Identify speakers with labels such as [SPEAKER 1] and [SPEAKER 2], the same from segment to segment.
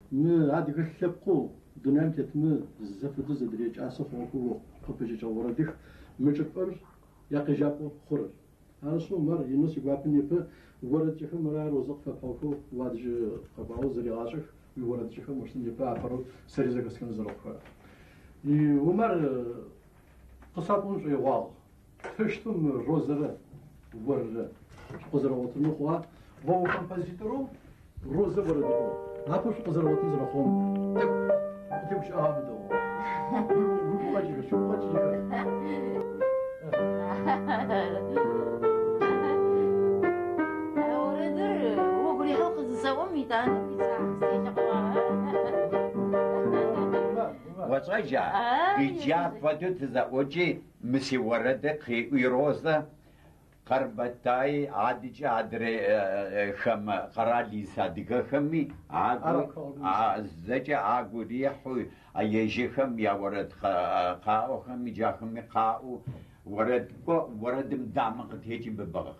[SPEAKER 1] ما عاد يخلقوا دنيا تتم الزفت زدريج أسخون قبجة وردك مجبر يقجابو خرر هذا شو مر ينوس يقابني في ورد جهم مرار وزق فباكو وادج قباو زري عاشق ورد جهم مش نجيب عفرو سريزة كسكن زرق ومر قصابون شيء واضح فشتم روزرة ور قزرة وتنخوا هو كومبوزيتورو روزة وردكو هابوش قزرة وتنزرخهم تمشي أهبدو وقاجيك شو قاجيك
[SPEAKER 2] وصجع إجاب فدوت زوجي مسي ورد ويروزة قربتاي عادج عدري خم قرالي صادقة خمي زجا عاقو ريحو أيجي خم يا ورد قاو خمي جا خمي قاو ورد مدعم قد هيجي ببغ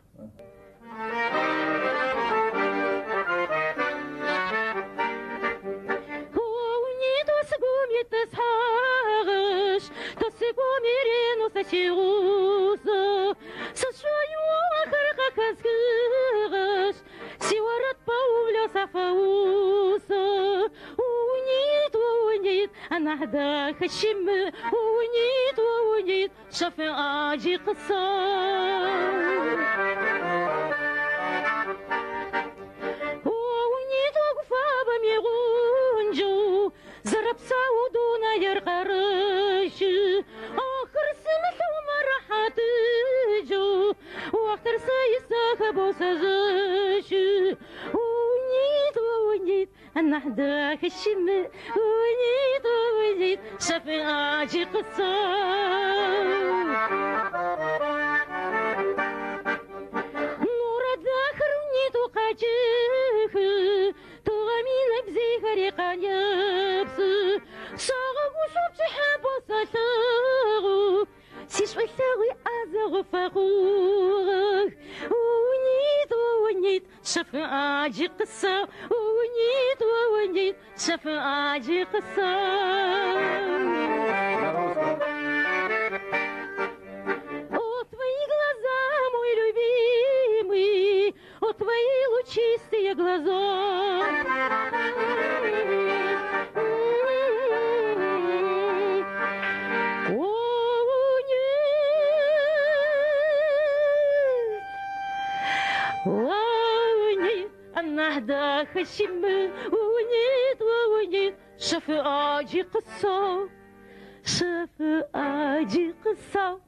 [SPEAKER 3] أنا خشم ونيت شفاعي قصار ونيت وقفا بميغونجو زرب سعودونا يرقرش آخر سنة ومرحات جو واختر سايساك بوسازش ونيت أنا حداك الشم ونيت شفاعي قصار نور الذاكر ونيت وقاجيك تغمينك زي فريقا يبس صاغب وصوب تحب وصاغو سيش ويساوي أزاغ فاغوغ ونيت شفاعي قصار ونيت شفاعي قصار твои глаза, мой любимый, о твои лучистые глаза. ونيت أنا هداك الشم ونيت شفاعي قصة شفاعي قصة